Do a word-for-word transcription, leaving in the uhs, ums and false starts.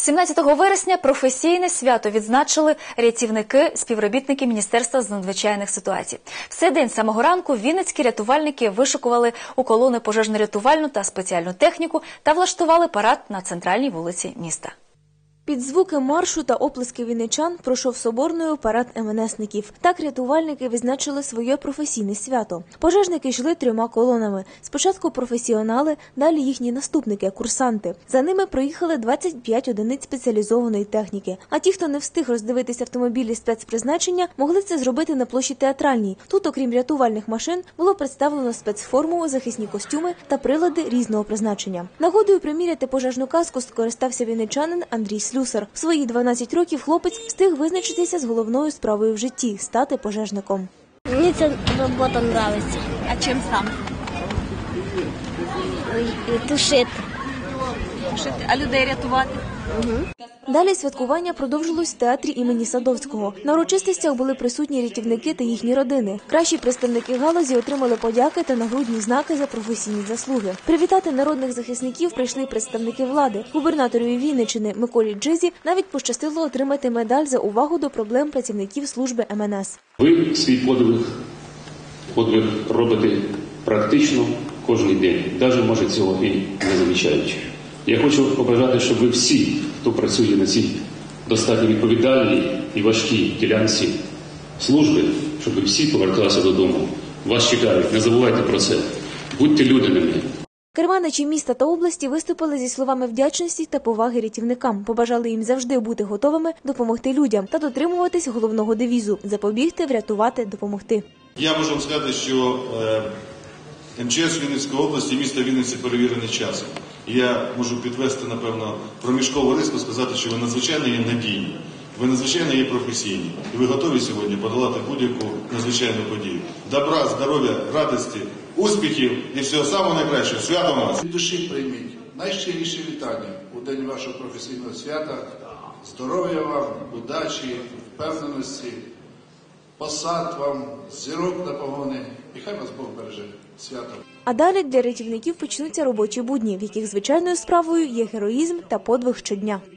сімнадцятого вересня професійне свято відзначили рятівники, співробітники Міністерства з надзвичайних ситуацій. В цей день з самого ранку вінницькі рятувальники вишикували у колони пожежно-рятувальну та спеціальну техніку та влаштували парад на центральній вулиці міста. Під звуки маршу та оплески вінничан пройшов соборною парад ем ен есників. Так рятувальники відзначили своє професійне свято. Пожежники йшли трьома колонами. Спочатку професіонали, далі їхні наступники – курсанти. За ними проїхали двадцять п'ять одиниць спеціалізованої техніки. А ті, хто не встиг роздивитися автомобілі спецпризначення, могли це зробити на площі Театральній. Тут, окрім рятувальних машин, було представлено спецформу, захисні костюми та прилади різного призначення. Нагодою приміряти пожежну каску скористався вінничанин Андрій Слюсар. В свої дванадцять років хлопець встиг визначитися з головною справою в житті – стати пожежником. Мені ця робота подобається. А чим саме? Тушити. А людей рятувати? Угу. Далі святкування продовжилось в театрі імені Садовського. На урочистостях були присутні рятівники та їхні родини. Кращі представники галузі отримали подяки та нагрудні знаки за професійні заслуги. Привітати народних захисників прийшли представники влади. Губернаторові Вінниччини Миколі Джизі навіть пощастило отримати медаль за увагу до проблем працівників служби ем ен ес. Ви свій подвиг, подвиг робите практично кожен день, навіть, може, цього і не замічаючи. Я хочу побажати, щоб ви всі, хто працює на цій достатньо відповідальній і важкій ділянці служби, щоб ви всі поверталися додому. Вас чекають, не забувайте про це. Будьте людяними. Керманичі міста та області виступили зі словами вдячності та поваги рятівникам. Побажали їм завжди бути готовими допомогти людям та дотримуватись головного девізу – запобігти, врятувати, допомогти. Я можу вам сказати, що ем че ес Вінницької області, міста Вінниці перевірений часом. Я можу підвести, напевно, проміжкову риску, сказати, що ви надзвичайно є надійні, ви надзвичайно є професійні. І ви готові сьогодні подолати будь-яку надзвичайну подію. Добра, здоров'я, радості, успіхів і всього самого найкращого. Свято вас! Від душі прийміть найщиріші вітання у день вашого професійного свята. Здоров'я вам, удачі, впевненості, посад вам, зірок на погони. І хай вас Бог береже. Свято. А далі для рятівників почнуться робочі будні, в яких звичайною справою є героїзм та подвиг щодня.